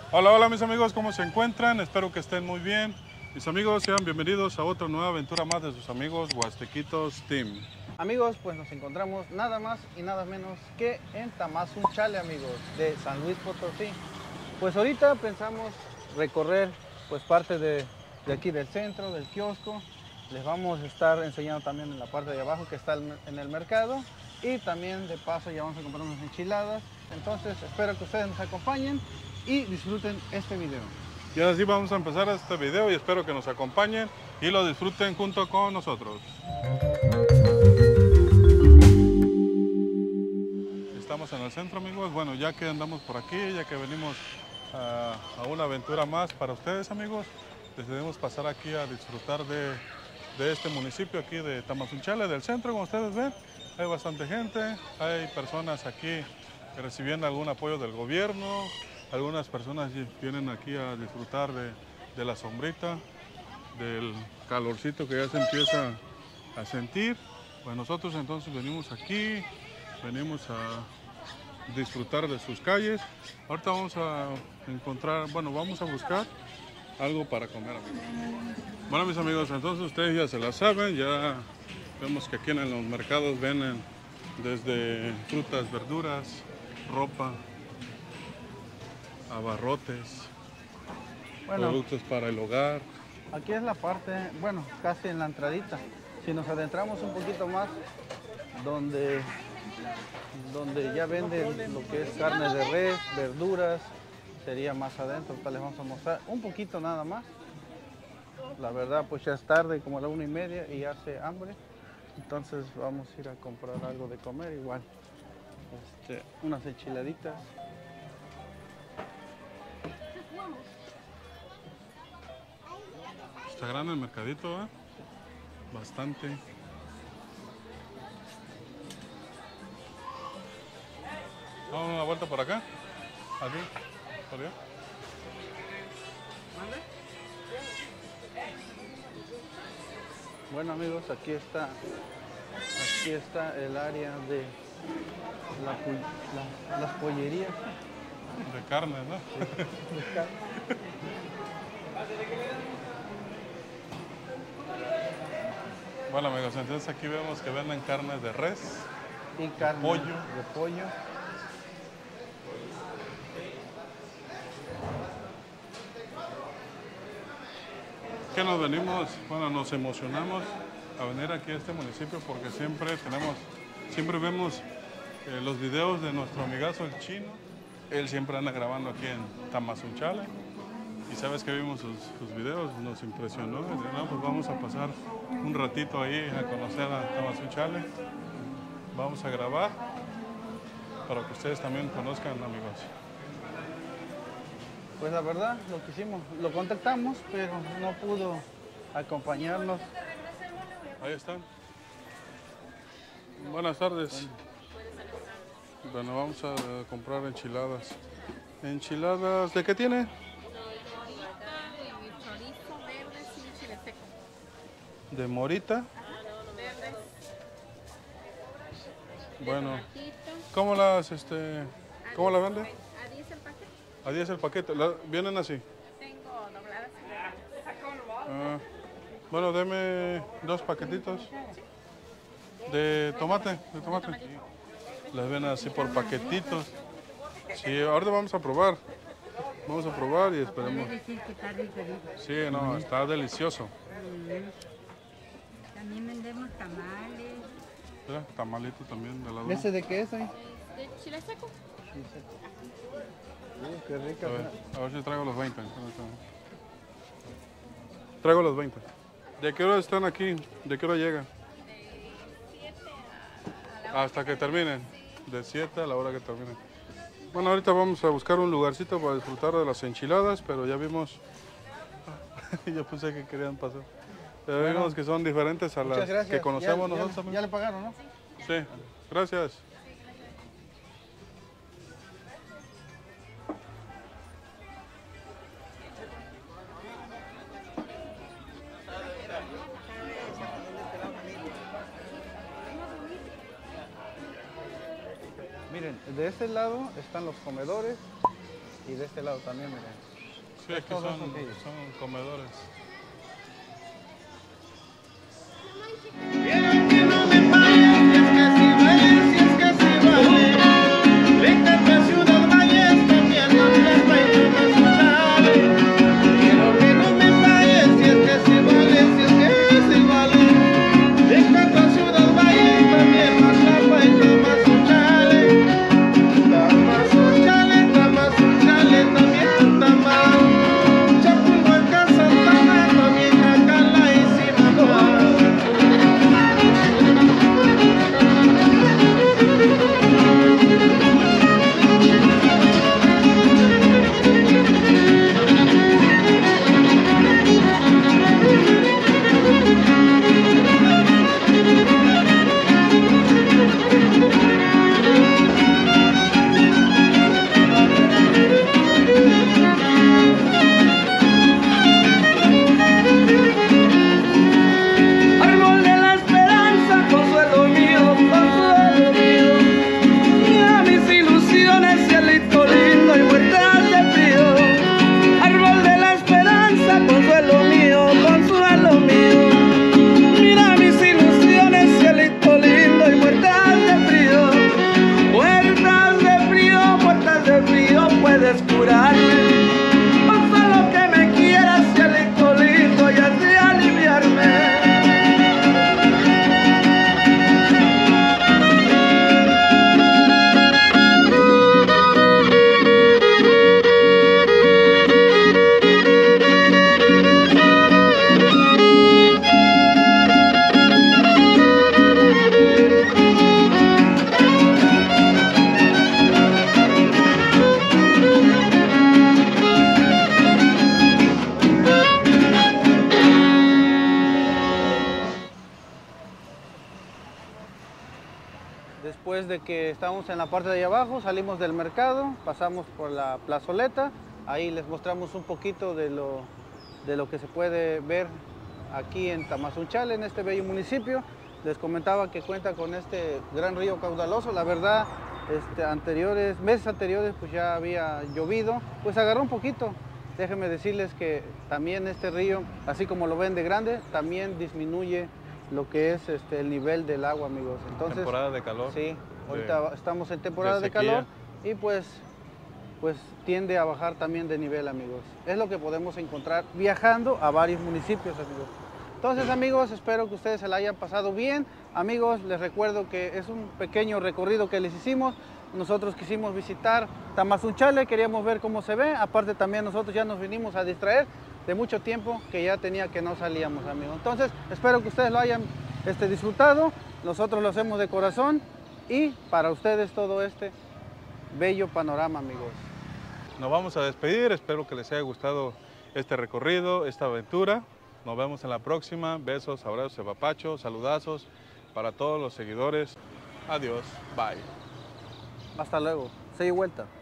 Hola, hola mis amigos, ¿cómo se encuentran? Espero que estén muy bien. Mis amigos, sean bienvenidos a otra nueva aventura más de sus amigos Huastequitos Team. Amigos, pues nos encontramos nada más y nada menos que en Tamazunchale, amigos, de San Luis Potosí. Pues ahorita pensamos recorrer pues parte de aquí del centro, del kiosco. Les vamos a estar enseñando también en la parte de abajo que está en el mercado. Y también de paso ya vamos a comprar unas enchiladas. Entonces espero que ustedes nos acompañen y disfruten este video. Y ahora sí vamos a empezar este video y espero que nos acompañen y lo disfruten junto con nosotros. Estamos en el centro, amigos. Bueno, ya que andamos por aquí, ya que venimos a una aventura más para ustedes, amigos, decidimos pasar aquí a disfrutar de este municipio aquí de Tamazunchale, del centro. Como ustedes ven, hay bastante gente, hay personas aquí recibiendo algún apoyo del gobierno, algunas personas vienen aquí a disfrutar de la sombrita, del calorcito que ya se empieza a sentir. Pues nosotros entonces venimos aquí, venimos a disfrutar de sus calles. Ahorita vamos a encontrar, bueno, vamos a buscar algo para comer, amigos. Bueno, mis amigos, entonces ustedes ya se la saben, ya vemos que aquí en los mercados venden desde frutas, verduras, ropa, abarrotes, Bueno, productos para el hogar. aquí es la parte, bueno, casi en la entradita. Si nos adentramos un poquito más, donde, donde ya venden lo que es carne de res, verduras, sería más adentro. Ahorita les vamos a mostrar un poquito nada más. La verdad, pues ya es tarde, como a la 1:30 y hace hambre. Entonces vamos a ir a comprar algo de comer igual. Unas enchiladitas. Está grande el mercadito, ¿eh? Bastante. Vamos a dar una vuelta por acá. Aquí, por allá. Bueno amigos, aquí está el área de las pollerías. De carne, ¿no? De carne. Bueno, amigos, entonces aquí vemos que venden carne de res, Y carne pollo. de pollo. Que nos venimos, bueno, nos emocionamos a venir aquí a este municipio porque siempre vemos los videos de nuestro amigazo el chino. Él siempre anda grabando aquí en Tamazunchale y sabes que vimos sus videos, nos impresionó. Y dije, no, pues vamos a pasar un ratito ahí a conocer a Tamazunchale. Vamos a grabar para que ustedes también conozcan, amigos. Pues la verdad, lo que hicimos, lo contactamos, pero no pudo acompañarnos. Ahí están. Buenas tardes. Bueno, vamos a comprar enchiladas. ¿Enchiladas de qué tiene? Y chorizo verde sin chile seco. De morita. Verdes. Bueno, Tomatitos. ¿cómo cómo las vende? A 10 el paquete. A 10 el paquete. Vienen así. Tengo dobladas. Ah, bueno, deme 2 paquetitos de tomate. Las ven así por paquetitos. Sí, ahorita vamos a probar. Vamos a probar y esperemos. Sí, no, está delicioso. También vendemos tamales. Mira, tamalito también de lado. ¿Ese de qué es ahí? De chile seco. Qué rica. A ver si traigo los 20. Traigo los 20. ¿De qué hora están aquí? ¿De qué hora llegan? De 7 a la Hasta que terminen. De 7 a la hora que terminen. Bueno, ahorita vamos a buscar un lugarcito para disfrutar de las enchiladas, pero ya vimos... ya pensé que querían pasar. Ya vimos que son diferentes a las Muchas gracias. que conocemos Ya nosotros. ya le pagaron, ¿no? Sí, gracias. Miren, de este lado están los comedores Y de este lado también, miren. Sí, aquí Todos son aquellos. comedores. Quiero que no me falles, si es que sí vale, si es que sí vale. Lécate a Ciudad Valles, también no te traigo más chale. Quiero que no me falles, si es que sí vale, si es que sí vale. Lécate a Ciudad Valles, también más chapa y más chale. Tamas un chale, también tamas. Chapulhuaca, Santana, también Jacala y Sinaloa. Árbol de la esperanza, consuelo mío, consuelo mío. Mira mis ilusiones, cielito lindo y muertas de frío. Árbol de la esperanza, consuelo mío, consuelo mío. Mira mis ilusiones, cielito lindo y muertas de frío. Muertas de frío, puedes curarme. Pasa lo que me quieras, cielito lindo, y así aliviarme. Después de que estamos en la parte de allá abajo, salimos del mercado, pasamos por la plazoleta, ahí les mostramos un poquito de lo que se puede ver aquí en Tamazunchale, en este bello municipio. Les comentaba que cuenta con este gran río caudaloso, la verdad, meses anteriores pues ya había llovido, pues agarró un poquito. Déjenme decirles que también este río, así como lo ven de grande, también disminuye lo que es el nivel del agua, amigos. Entonces, Temporada de calor. sí, ahorita estamos en temporada de sequía. calor y pues tiende a bajar también de nivel, amigos. Es lo que podemos encontrar viajando a varios municipios, amigos. Entonces, amigos, espero que ustedes se la hayan pasado bien. Amigos, les recuerdo que es un pequeño recorrido que les hicimos. Nosotros quisimos visitar Tamazunchale, queríamos ver cómo se ve. Aparte también nosotros ya nos vinimos a distraer de mucho tiempo que ya tenía que no salíamos, amigos. Entonces, espero que ustedes lo hayan disfrutado. Nosotros lo hacemos de corazón y para ustedes todo este bello panorama, amigos. Nos vamos a despedir, espero que les haya gustado este recorrido, esta aventura. Nos vemos en la próxima. Besos, abrazos, apapachos, saludazos para todos los seguidores. Adiós, bye. Hasta luego. Se y vuelta.